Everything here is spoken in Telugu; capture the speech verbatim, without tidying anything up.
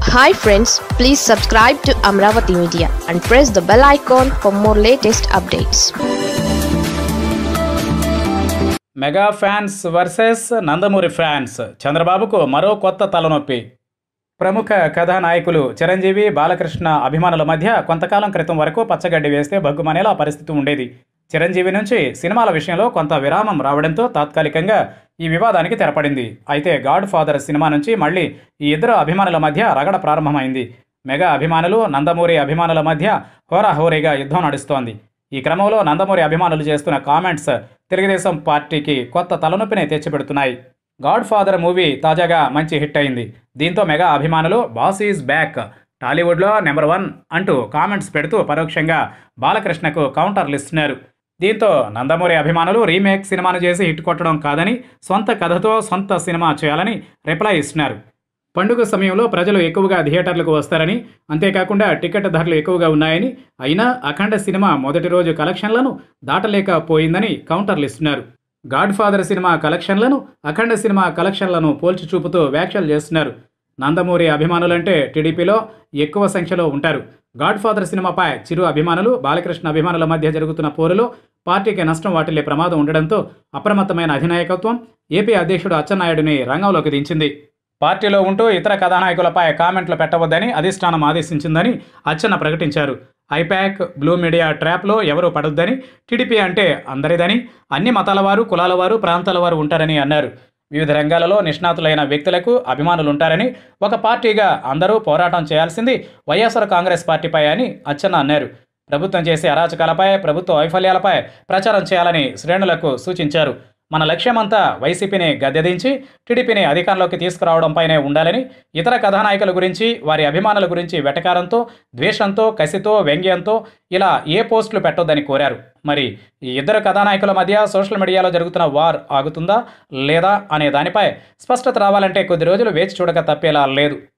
Hi friends, please subscribe to Amaravathi Media and press the bell icon for more latest updates. Mega fans versus Nandamuri fans, చంద్రబాబుకు మరో కొత్త తలనొప్పి. ప్రముఖ కథానాయకులు చిరంజీవి బాలకృష్ణ అభిమానుల మధ్య కొంతకాలం క్రితం వరకు పచ్చగడ్డి వేస్తే భగ్గుమనేలా పరిస్థితి ఉండేది. చిరంజీవి నుంచి సినిమాల విషయంలో కొంత విరామం రావడంతో తాత్కాలికంగా ఈ వివాదానికి తెరపడింది. అయితే గాడ్ ఫాదర్ సినిమా నుంచి మళ్ళీ ఈ ఇద్దరు అభిమానుల మధ్య రగడ ప్రారంభమైంది. మెగా అభిమానులు నందమూరి అభిమానుల మధ్య హోరాహోరీగా యుద్ధం నడుస్తోంది. ఈ క్రమంలో నందమూరి అభిమానులు చేస్తున్న కామెంట్స్ తెలుగుదేశం పార్టీకి కొత్త తలనొప్పిని తెచ్చిపెడుతున్నాయి. గాడ్ ఫాదర్ మూవీ తాజాగా మంచి హిట్ అయింది. దీంతో మెగా అభిమానులు బాస్ ఈజ్ బ్యాక్, టాలీవుడ్లో నెంబర్ వన్ అంటూ కామెంట్స్ పెడుతూ పరోక్షంగా బాలకృష్ణకు కౌంటర్లు ఇస్తున్నారు. దీంతో నందమూరి అభిమానులు రీమేక్ సినిమాను చేసి హిట్ కొట్టడం కాదని సొంత కథతో సొంత సినిమా చేయాలని రిప్లై ఇస్తున్నారు. పండుగ సమయంలో ప్రజలు ఎక్కువగా థియేటర్లకు వస్తారని, అంతేకాకుండా టికెట్ ధరలు ఎక్కువగా ఉన్నాయని, అయినా అఖండ సినిమా మొదటి రోజు కలెక్షన్లను దాటలేకపోయిందని కౌంటర్లు ఇస్తున్నారు. గాడ్ ఫాదర్ సినిమా కలెక్షన్లను అఖండ సినిమా కలెక్షన్లను పోల్చి చూపుతూ వ్యాఖ్యలు చేస్తున్నారు. నందమూరి అభిమానులంటే టీడీపీలో ఎక్కువ సంఖ్యలో ఉంటారు. గాడ్ ఫాదర్ సినిమాపై చిరు అభిమానులు, బాలకృష్ణ అభిమానుల మధ్య జరుగుతున్న పోరులో పార్టీకి నష్టం వాటిల్లే ప్రమాదం ఉండడంతో అప్రమత్తమైన అధినాయకత్వం ఏపీ అధ్యక్షుడు అచ్చెన్నాయుడిని రంగంలోకి దించింది. పార్టీలో ఉంటూ ఇతర కథానాయకులపై కామెంట్లు పెట్టవద్దని అధిష్టానం ఆదేశించిందని అచ్చెన్న ప్రకటించారు. ఐపాక్, బ్లూ మీడియా ట్రాప్లో ఎవరూ పడొద్దని, టీడీపీ అంటే అందరిదని, అన్ని మతాల వారు, కులాల వారు, ప్రాంతాల వారు ఉంటారని అన్నారు. వివిధ రంగాలలో నిష్ణాతులైన వ్యక్తులకు అభిమానులు ఉంటారని, ఒక పార్టీగా అందరూ పోరాటం చేయాల్సింది వైఎస్ఆర్ కాంగ్రెస్ పార్టీపై అని అచ్చెన్న అన్నారు. ప్రభుత్వం చేసే అరాచకాలపై, ప్రభుత్వ వైఫల్యాలపై ప్రచారం చేయాలని శ్రేణులకు సూచించారు. మన లక్ష్యమంతా వైసీపీని గద్దెదించి టీడీపీని అధికారంలోకి తీసుకురావడంపైనే ఉండాలని, ఇతర కథానాయకుల గురించి, వారి అభిమానుల గురించి వెటకారంతో, ద్వేషంతో, కసితో, వ్యంగ్యంతో ఇలా ఏ పోస్టులు పెట్టొద్దని కోరారు. మరి ఈ ఇద్దరు కథానాయకుల మధ్య సోషల్ మీడియాలో జరుగుతున్న వార్ ఆగుతుందా లేదా అనే దానిపై స్పష్టత రావాలంటే కొద్ది రోజులు వేచి చూడక తప్పేలా లేదు.